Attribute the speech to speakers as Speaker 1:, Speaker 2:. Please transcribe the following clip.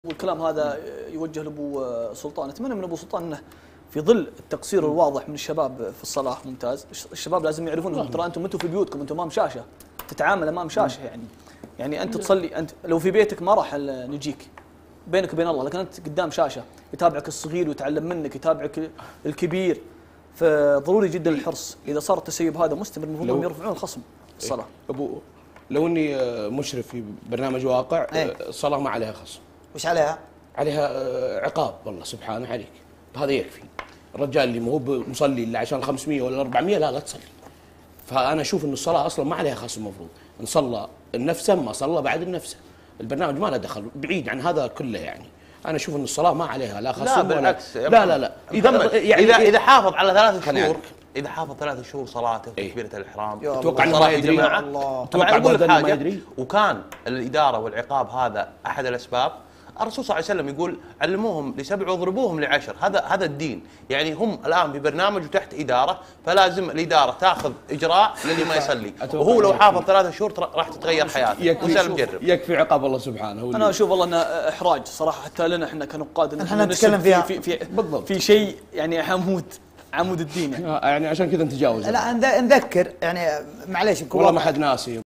Speaker 1: والكلام هذا يوجه لابو سلطان. اتمنى من ابو سلطان انه في ظل التقصير الواضح من الشباب في الصلاه ممتاز، الشباب لازم يعرفون انهم ترى انتم في بيوتكم، انتم امام شاشه، تتعامل امام شاشه يعني انت تصلي، انت لو في بيتك ما راح نجيك بينك وبين الله، لكن انت قدام شاشه يتابعك الصغير ويتعلم منك، يتابعك الكبير، فضروري جدا الحرص. اذا صار التسيب هذا مستمر المفروض انهم يرفعون الخصم الصلاه.
Speaker 2: لو اني مشرف في برنامج واقع، الصلاه ما عليها خصم.
Speaker 3: وش عليها؟
Speaker 2: عليها عقاب والله سبحانه عليك، هذا يكفي. الرجال اللي مو مصلي الا عشان 500 ولا 400 لا تصلي. فانا اشوف ان الصلاه اصلا ما عليها خصم، المفروض ان صلى النفسه ما صلى بعد النفسه. البرنامج ما له دخل، بعيد عن هذا كله يعني. انا اشوف ان الصلاه ما عليها لا خصم.
Speaker 4: لا بالعكس،
Speaker 2: لا
Speaker 4: اذا حافظ على 3 شهور، اذا حافظ 3 شهور صلاته في تكبيره الاحرام،
Speaker 2: اتوقع انه ما يدري.
Speaker 4: اتوقع اقول لك حاجه، وكان الاداره والعقاب هذا احد الاسباب. الرسول صلى الله عليه وسلم يقول علموهم ل7 واضربوهم ل10. هذا الدين، يعني هم الان في برنامج وتحت اداره، فلازم الاداره تاخذ اجراء للي ما يصلي، وهو لو حافظ 3 شهور راح تتغير حياته. وسلم جرب.
Speaker 2: يكفي عقاب الله سبحانه.
Speaker 1: انا اشوف والله انه احراج صراحه حتى لنا احنا كنقاد، ان
Speaker 3: احنا نتكلم فيها
Speaker 1: في شيء يعني عمود الدين
Speaker 2: يعني عشان كذا نتجاوز.
Speaker 3: لا نذكر يعني معليش
Speaker 2: والله ما حد ناسي.